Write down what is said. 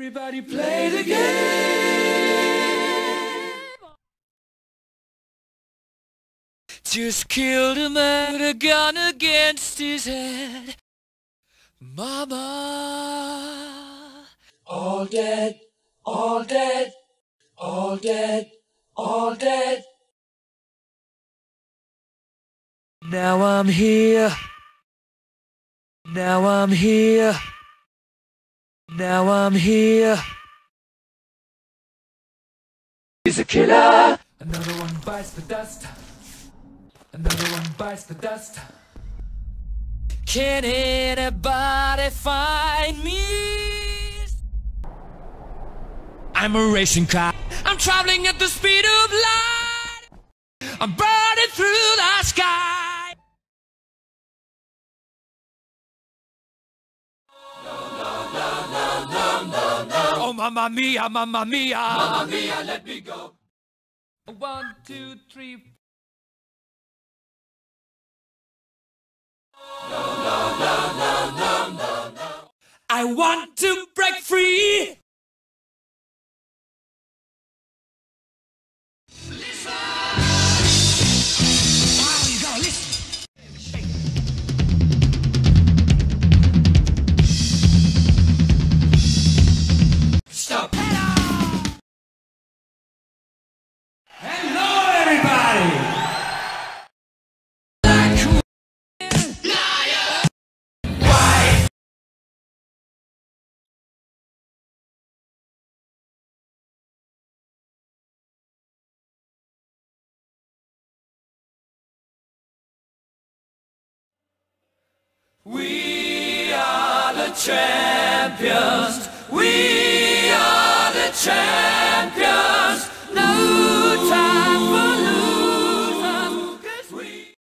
Everybody play the game. Just killed a man with a gun against his head. Mama. All dead, all dead, all dead, all dead. Now I'm here. Now I'm here. Now I'm here. He's a killer. Another one bites the dust. Another one bites the dust. Can anybody find me? I'm a racing car. I'm traveling at the speed of light. I'm burning through the sky. Oh, mamma mia, mamma mia. Mamma mia, let me go. 1, 2, 3. No, no, no, no, no, no, no. I want to break free. Listen. Wow, you gotta listen. Stop. Hello, everybody. Why? We are the champions. We are the champions.